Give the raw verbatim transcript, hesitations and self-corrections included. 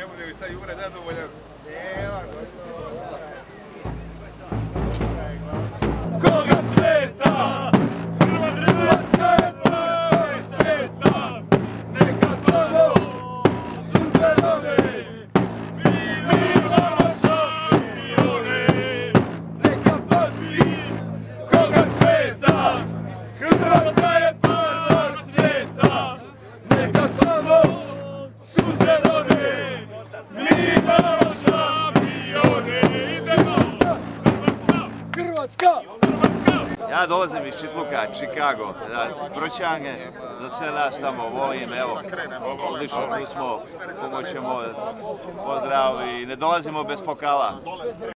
ne bude li sad Jure zadovoljan. Koga smeta? Hrvatska je prva sveta. Neka samo suze rone. Mi imamo šampione. Neka pati koga smeta. Hrvatska je prva sveta. Neka samo suze rone. Mi imamo šampione. Idemo! Hrvatska! Ja dolazim iz Čitluka, Chicago, s Proćange, za sve nas tamo volim, evo, odlično, tu smo, pomoćemo, pozdrav i ne dolazimo bez pokala.